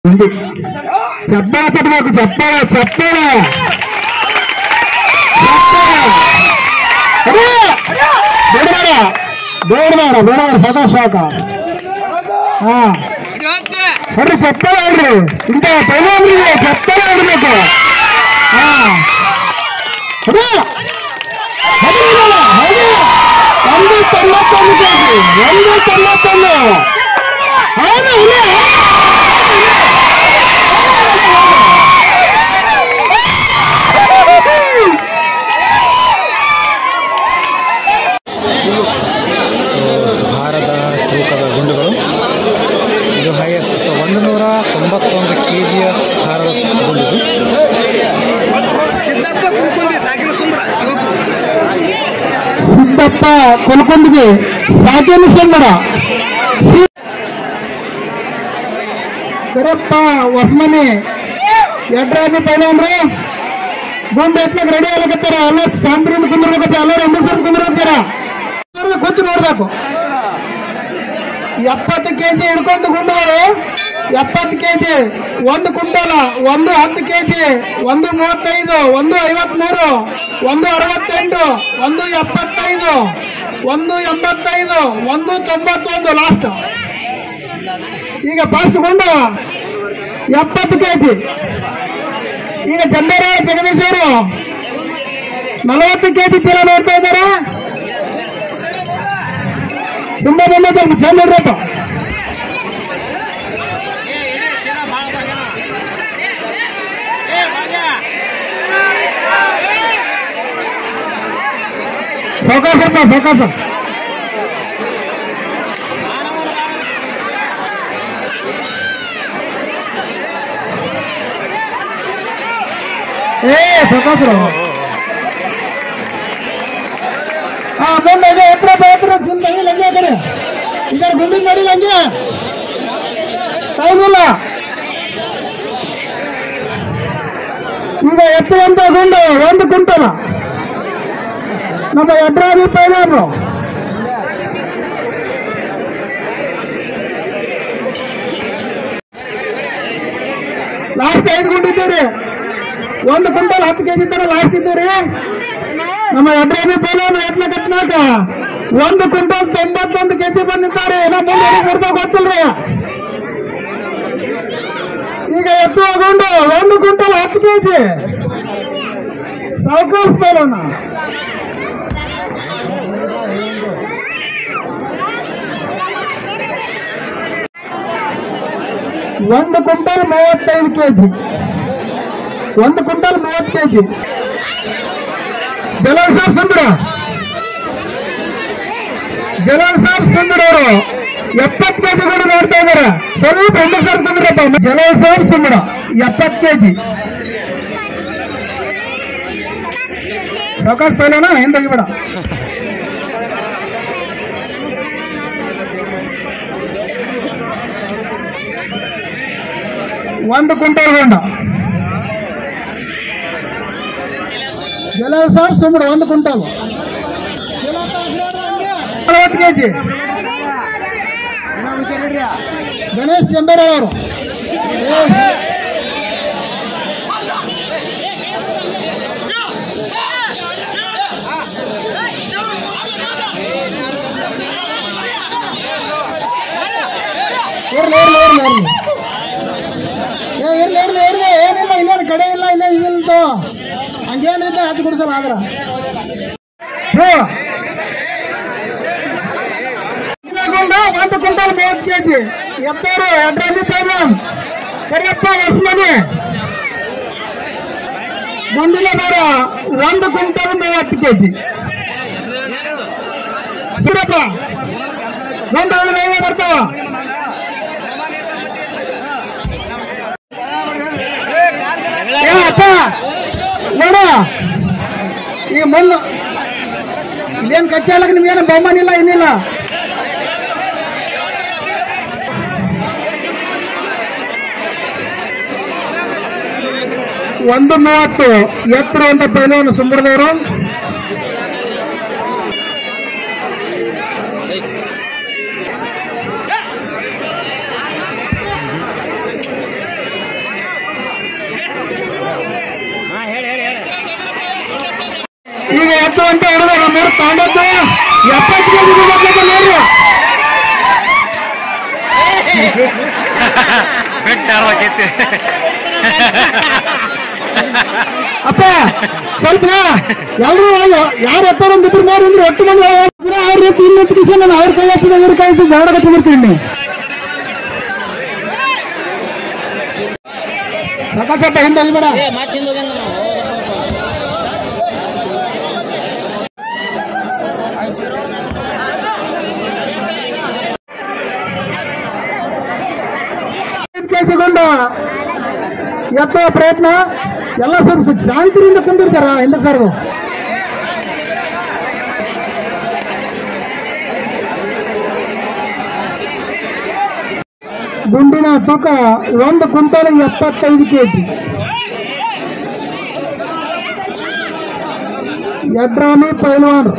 చెప్పాలి చెప్పకు చెప్పాలి చెప్పాలి ಬೇಡ ಸದಾಶಾಖ ಅಡ್ರಿ చెప్పాలి ಅಡ್ರಿ ಇಂಥ ಪೈಲಾನ್ರಿಗೆ చెప్పాలి ಆಡ್ಬೇಕು ಒಂದು 91 ಹೌದು ಇಲ್ಲ ಭಾರದ ತೂಕದ ಗುಂಡುಗಳು ಇದು ಹೈಯೆಸ್ಟ್ 191 kg ಭಾರದ ಗುಂಡಿದು ಸಿದ್ದಪ್ಪ ಕೊಲ್ಕೊಂದಿಗೆ ಸಾಕಿನ ಸಂಗಡ ಕರಪ್ಪ ಹೊಸಮನಿ ಎಡ್ರಾಬಿ ಪೈಲಾನ್ರಿ ಗುಂಡು ಎತ್ಲಕ್ ರೆಡಿ ಆಗ್ಲಕತ್ತಾರ ಎಲ್ಲ ಶಾಂತಿಯಿಂದ ಕುಂದಿರ್ಬೇಕಪ್ಪ ಎಲ್ಲರೂ ಒಂದು ಸರ್ ಕುಂದಿರ್ಬೇಕಾರ ಕೂತು ನೋಡ್ಬೇಕು 70 kg ಹಿಡ್ಕೊಂಡು ಗುಂಡುಗಳು 70 kg ಒಂದು ಕುಂಟಲ ಒಂದು 10 kg ಒಂದು 35 ಒಂದು 53 ಒಂದು 68 ಒಂದು 75 ಒಂದು 85 ಒಂದು 91 ಲಾಸ್ಟ್ ಈಗ ಫಸ್ಟ್ ಗುಂಡು 70 kg ಈಗ ಜಂಬೇರ ಜಗದೀಶರು 40 kg ಚೀಲ ನೋಡ್ತಾ ಇದ್ದಾರೆ ತುಂಬಾ ಬಂದ ಚೇಂಜ್ ನೋಡ್ರಪ್ಪ ಸಾವಕಾಶಪ್ಪ ಸಾವಕಾಶ ಸಾವಕಾಶರು ಬಂದ ಎತ್ತರ ಲಂಗೆ ಹಾಕರಿ ಇದರ ಗುಂಡಿಗೆ ಮಾಡಿ ಲಂಗೆ ಟೈಮಿಲ್ಲ ಈಗ ಎತ್ತುವಂತ ಗುಂಡು 1 ಕ್ವಿಂಟಲ್ ನಮ್ಮ ಎಡ್ರಾಬಿ ಪೈಲಾನ್ರು ಲಾಸ್ಟ್ 5 ಗುಂಡು ಇದ್ದೀರಿ 1 ಕ್ವಿಂಟಲ್ 10 kg ತರ ಲಾಸ್ಟ್ ಇದ್ದೀರಿ ನಮ್ಮ ಎಡ್ರಾಬಿ ಪೈಲಾನ್ ಎತ್ಲಕತ್ನಾಕ 1 ಕ್ವಿಂಟಲ್ 91 kg ಬಂದಿದ್ದಾರೆ ನಮ್ಮ ಮುಂದೆ ಗೊತ್ತಿಲ್ರಿ ಈಗ ಎತ್ತುವ ಗುಂಡು 1 ಕ್ವಿಂಟಲ್ 10 kg ಸಾವಕಾಶ ಪೈಲಾನ ಒಂದು quintal 35 kg 1 quintal 30 kg Jalal Sab Sundara ಅವರು 70 kg ಕೂಡ ನೋಡ್ತಾ ಇದಾರೆ ಸ್ವಲ್ಪ 2 ಸಾವಿರ ತಂದ್ರಪ್ಪ ಜಲಾಲ್ ಸಾಬ್ ಸುಂದರ 70 kg ಸಾವಕಾಶ ಪೈಲಾನ ಏನ್ ತೆಗಿಬೇಡ ಒಂದು ಕ್ವಿಂಟಲ್ ಗೊಂಡ ಜಲಾಲ್ ಸಾಬ್ ಸುಂದರ 1 ಕ್ವಿಂಟಲ್ 40 kg ಗಣೇಶ್ ಜಂಬೇರ ಅವರು ಇರ್ಲಿ ಏನಿಲ್ಲ ಇಲ್ಲೇನು ಕಡೆ ಇಲ್ಲ ಇಲ್ಲ ಇಲ್ದು ಹಂಗೇನಿಲ್ಲ ಹಚ್ಚಿ ಕೊಡ್ಸಲ್ಲ ಆದ್ರ 1 ಕ್ವಿಂಟಲ್ 30 kg ಎತ್ತೂರು ಎಡ್ರಾಬಿ ಪೈಲಾನ್ ಕರಿಯಪ್ಪ ಹೊಸಮನಿ ಗುಂಡಿಲ ಬೇಡ 1 ಕ್ವಿಂಟಲ್ 30 kg ಸುರಪ್ಪ ಗುಂಡು ಬೇಗ ಬರ್ತಾವ ಅಪ್ಪ ನೋಡ ಈಗ ಮೊನ್ನೆ ಇದೇನು ಕಚ್ಚಾ ಅಲ್ಲಕ್ಕೆ ನಿಮ್ಗೇನು ಬಹುಮಾನ ಇಲ್ಲ ಏನಿಲ್ಲ ಒಂದು 30 ಎತ್ತರ ಅಂತ ಪೈಲಾನ್ ಸುಂದರದವರು ತಾಂಡದ್ದು 70 ಕೆಜಿ ಬರ್ಲಿಕ್ಕೆ ನೋಡ್ರಿ ಅಪ್ಪ ಸ್ವಲ್ಪ ಎಲ್ರು ಯಾರು ಎತ್ತಾರಂದಿದ್ರು ನೋಡಿ ಅಂದ್ರೆ ಒಟ್ಟು ಮಂದಿ ಅವ್ರ ರೀತಿ ಇನ್ನೊಂದು ಕಿಸ ನಾನು ಅವ್ರ ಕೈ ಹಚ್ಚಿದ ಇವ್ರ ಕೈ ಬೇಡ ಬರ್ತೀನಿ ಸಾಕಪ್ಪ ಹಿಂದೆ ಬೇಡ ಕೇಳಿಸಿಕೊಂಡು ಎತ್ತುವ ಪ್ರಯತ್ನ ಎಲ್ಲ ಸ್ವಲ್ಪ ಶಾಂತಿಯಿಂದ ಕುಂದಿರ್ತಾರ ಹಿಂದೆ ಸರ್ ಗುಂಡಿನ ತೂಕ 1 ಕ್ವಿಂಟಲ್ 75 ಕೆಜಿ ಯಡ್ರಾಮಿ ಪೈಲ್ವಾನ್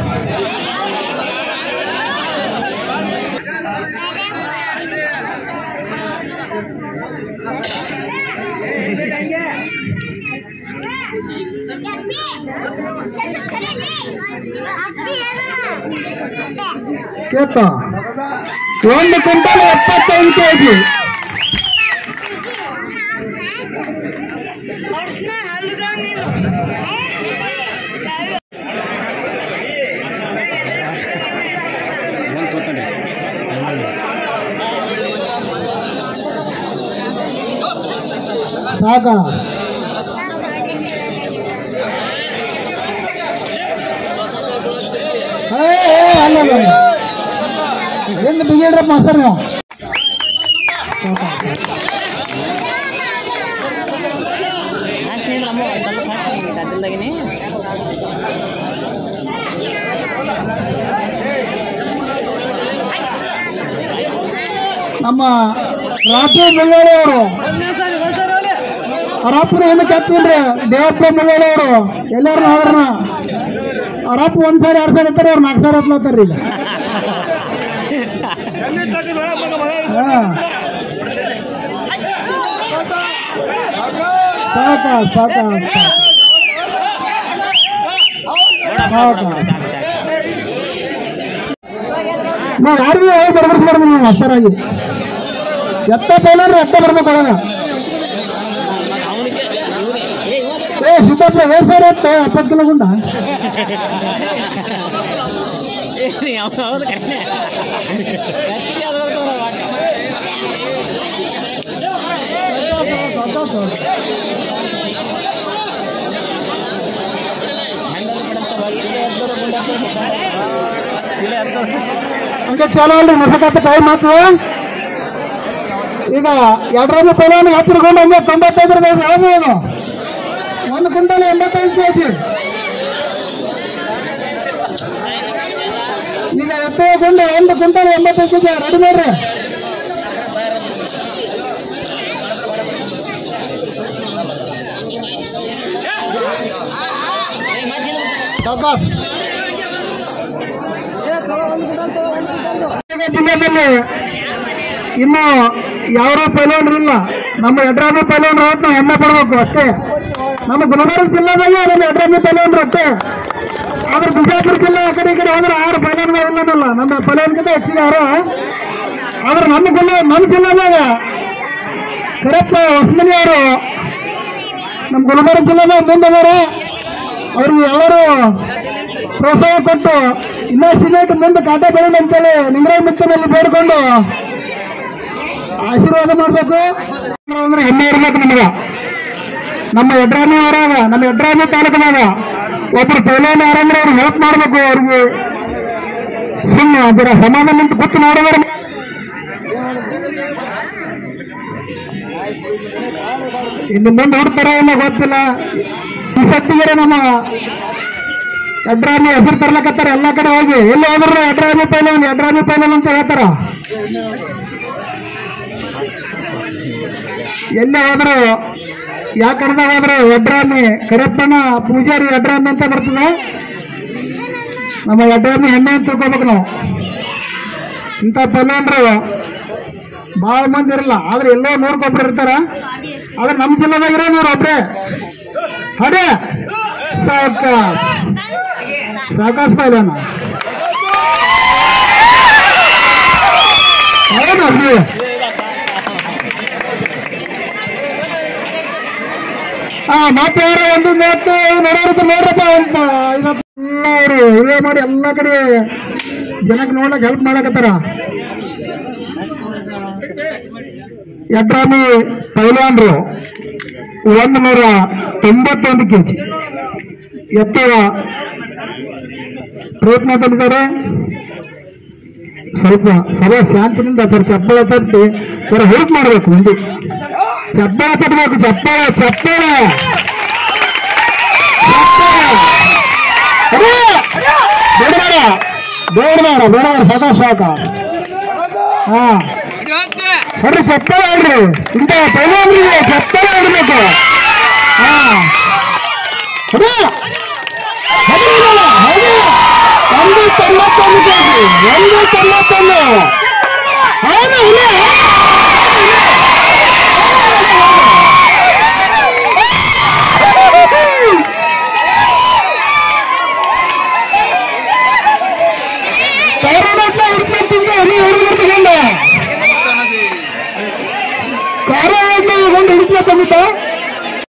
ಕೇತ 1 ಕ್ವಿಂಟಲ್ 75 ಕೆಜಿ ಸಾಕ ಅಲ್ಲ ಎಂದು ಬಿಗಿಡ್ರಪ್ಪ ಮಾಸ್ತರ್ ನೀವು ನಮ್ಮ ರಾಜು ಮುಳ್ಳೋಳಿ ಅವರು ಅವರಪ್ಪನ ಏನು ಕೆತ್ತಿಲ್ರಿ ದೇವಪ್ಪ ಮುಳ್ಳೋಳಿ ಅವರು ಎಲ್ಲಾರು ಅವ್ರನ್ನ ಅವರಪ್ಪ 1 ಸಾವಿರ 2 ಸಾವಿರ ಇರ್ತಾರೆ ಅವ್ರು 4 ಸಾವಿರ ಹತ್ಲಾತಾರ್ರಿ ಈಗ ಸಾಕ ಸಾಕ ನಾವು ಯಾರಿಗೂ ಬರ್ಬರ್ಸ್ಬಾರ್ದು ನೀವು ಅಷ್ಟರಾಗಿ ಎತ್ತ ಪೈಲರ್ ಎತ್ತ ಬರ್ಬೇಕು ಅವಾಗ ಸಿದ್ದಪ್ಪ ಸರ್ ಎತ್ತ 70 ಕಿಲೋ ಗುಂಡ ಹಂಗೆ ಚಲೋ ಅಲ್ರಿ ಮಸಕತ್ತ ಟೈಮ್ ಮಾತು ಈಗ 2 ಪೈಲವಾನ್ ಹತ್ತಿರಗೊಂಡು ಹಂಗೆ 95 ಯಾವುದು ಏನು 1 ಕ್ವಿಂಟಲ್ 85 ಕೆಜಿ ಈಗ ಎತ್ತಗೊಂಡು 1 ಕ್ವಿಂಟಲ್ 85 ಕೆಜಿ ರೆಡಿ ಮಾಡ್ರಿ ಜಿಲ್ಲೆಯಲ್ಲಿ ಇನ್ನು ಯಾರು ಪೈಲವಾನರಿಲ್ಲ ನಮ್ಮ ಯಡ್ರಾಮಿ ಪೈಲವಾನರು ಅಂತ ನಾವು ಹೆಮ್ಮೆ ಪಡ್ಬೇಕು ಅಷ್ಟೇ ನಮ್ಮ ಗುಲ್ಬರ್ಗ ಜಿಲ್ಲೆದಾಗೆ ನಮ್ಮ ಯಡ್ರಾಮಿ ಪೈಲವಾನರು ಅಷ್ಟೇ ಆದ್ರೆ ಬಿಜಾಪುರ ಜಿಲ್ಲೆ ಆ ಕಡೆ ಈ ಕಡೆ ಹೋದ್ರೆ 6 ಪೈಲವಾನಗಳಿಲ್ಲ ನಮ್ಮ ಪೈಲವಾನ್ಗಿಂತ ಹೆಚ್ಚಿಗೆ ಯಾರು ಆದ್ರೆ ನಮ್ಮ ಜಿಲ್ಲೆದಾಗ ಕರೆಪ್ಪ ಹೊಸಮನಿ ಅವರು ನಮ್ಮ ಗುಲ್ಬರ್ಗ ಜಿಲ್ಲೆದಾಗ ಮುಂದವರು ಅವ್ರಿಗೆ ಎಲ್ಲರೂ ಪ್ರೋತ್ಸಾಹ ಕೊಟ್ಟು ಇನ್ನೂ ಸಿಲೇಟ್ ಮುಂದೆ ಕಾಟ ಬೆಳೆಯಲಿ ಅಂತೇಳಿ ನಿಂಗರಾಜ್ ಮಿತ್ತನಲ್ಲಿ ಬೇಡ್ಕೊಂಡು ಆಶೀರ್ವಾದ ಮಾಡಬೇಕು ಅಂದ್ರೆ ಹೆಮ್ಮೆ ಇರ್ಬೇಕು ನಮಗ ನಮ್ಮ ಯಡ್ರಾಮಿ ಅವರಾಗ ನಮ್ಮ ಯಡ್ರಾಮಿ ತಾಲೂಕಿನಾಗ ಒಬ್ಬರು ಪೈಲವಾನ್ ಯಾರಂದ್ರೆ ಅವ್ರಿಗೆ ಹೆಲ್ಪ್ ಮಾಡಬೇಕು ಅವ್ರಿಗೆ ಸುಮ್ಮನೆ ಅದರ ಸಮಾಧಾನ ಅಂತ ಗೊತ್ತು ನೋಡಿದ್ರೆ ಇನ್ನು ಮುಂದೆ ಹುಡ್ತಾರ ಏನೋ ಗೊತ್ತಿಲ್ಲ ಈ ಸತ್ತಿಗೆ ನಮ್ಮ ಯಡ್ರಾಮಿ ಹೆಸರು ತರ್ಲಕತ್ತಾರ ಎಲ್ಲಾ ಕಡೆ ಹೋಗಿ ಎಲ್ಲಿ ಹೋದ್ರು ಯಡ್ರಾಮಿ ಪೈಲವಾನ್ ಅಂತ ಹೇಳ್ತಾರ ಎಲ್ಲೇ ಹೋದ್ರು ಯಾವ ಕಡೆದಾಗ ಹೋದ್ರು ಯಡ್ರಾಮಿ ಕರೆಪ್ಪಣ್ಣ ಪೂಜಾರಿ ಯಡ್ರಾಮಿ ಅಂತ ಬರ್ತದೆ ನಮ್ಮ ಯಡ್ರಾಮಿ ಹೆಮ್ಮೆ ಅಂತ ತಿಳ್ಕೊಬೇಕು ನಾವು ಇಂಥ ಪೈಲವಾನ್ರು ಭಾಳ ಮಂದಿ ಇರಲ್ಲ ಆದ್ರೆ ಎಲ್ಲೋ ನೋಡ್ಕೊಬ್ರು ಇರ್ತಾರ ಆದ್ರೆ ನಮ್ಮ ಜಿಲ್ಲೆದಾಗ ಇರೋ ನೋಡ್ರಿ ಒಬ್ರೆ ಅದೇ ಸಾಕ ಸಾಕಾಸ್ ಪೈಲಾನ ಹೌದಲ್ರಿ ಮತ್ತೆ ಒಂದು ಮಾತು ನೋಡೋರು ನೋಡ್ರಪ್ಪ ಎಲ್ಲರೂ ಇವೇ ಮಾಡಿ ಎಲ್ಲ ಕಡೆ ಜನಕ್ಕೆ ನೋಡಕ್ ಹೆಲ್ಪ್ ಮಾಡಕತ್ತಾರ. ಯಡ್ರಾಮಿ ಪೈಲಾನ್ರು 191 kg ಎತ್ತುವ ಪ್ರಯತ್ನ ಪಟ್ಟಿದ್ದಾರೆ. ಸ್ವಲ್ಪ ಸಭೆ ಶಾಂತಿನಿಂದ ಸರ್ ಚಪ್ಪಳ ತಟ್ಟಿ ಸರ್ ಹೆಲ್ಪ್ ಮಾಡಬೇಕು. ಮುಂದೆ ಚಪ್ಪಳ ತಟ್ಟಬೇಕು. ಚಪ್ಪಳ ಚಪ್ಪಳ ಬೇಡಬೇಡ ಬೇಡಬೇಡ ಬೇಡಬೇಡ ಸಾಕ ಸಾಕ. ಹಾ ನೋಡ್ರಿ ಚಪ್ಪಳ ಹೇಳ್ರಿ ಇಂಥ ಪೈಲಾನ್ರಿಗೆ ಚಪ್ಪಳ ಹೊಡ್ಬೇಕು. ಹಾ ಒಂದು 91 ಹುಡುಕ್ಲ ತಂದಿದ್ದ